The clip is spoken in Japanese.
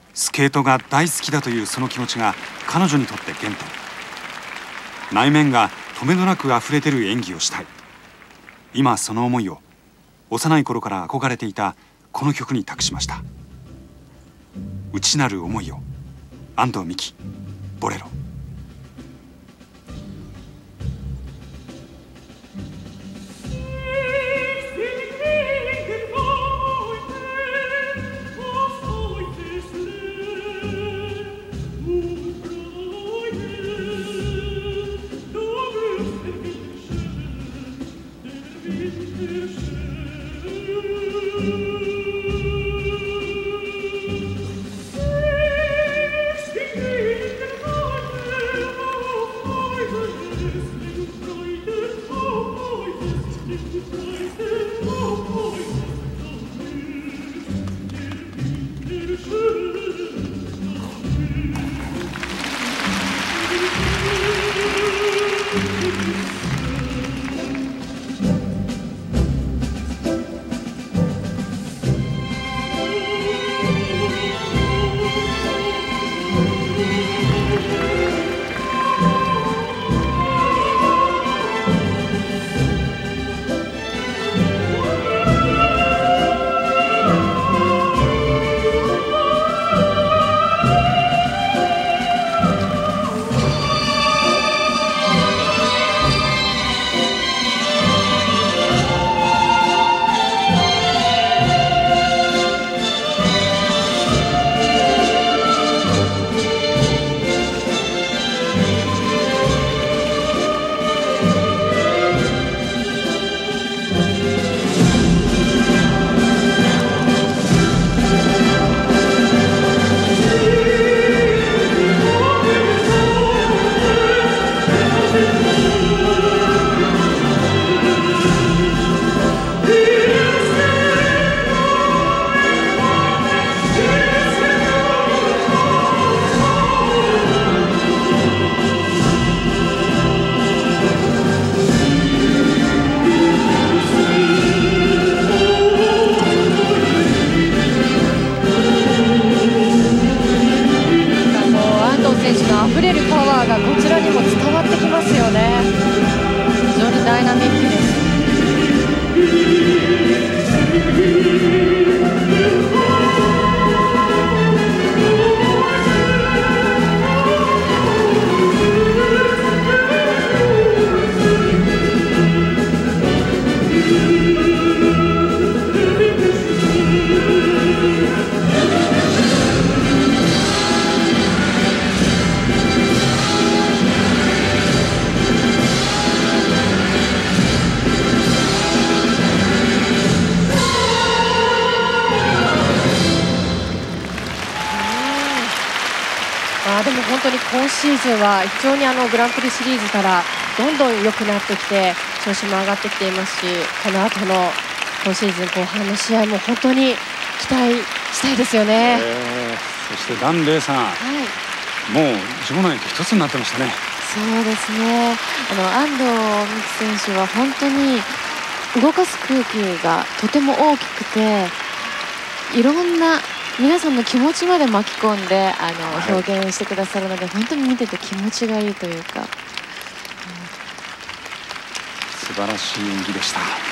スケートが大好きだというその気持ちが彼女にとって原点。内面がとめどなくあふれ出る演技をしたい。今その思いを幼い頃から憧れていたこの曲に託しました。内なる思いを、安藤美希、ボレロ。 こちらにも伝わってきますよね。非常にダイナミックです。でも本当に今シーズンは非常にグランプリシリーズからどんどん良くなってきて調子も上がってきていますし、この後の今シーズン後半の試合も本当に期待したいですよね。 そして檀れいさん、もう場内と一つになってましたね。 そうですね。安藤美希選手は本当に動かす空気がとても大きくて、いろんな皆さんの気持ちまで巻き込んで表現してくださるので、本当に見てて気持ちがいいというか、 素晴らしい演技でした。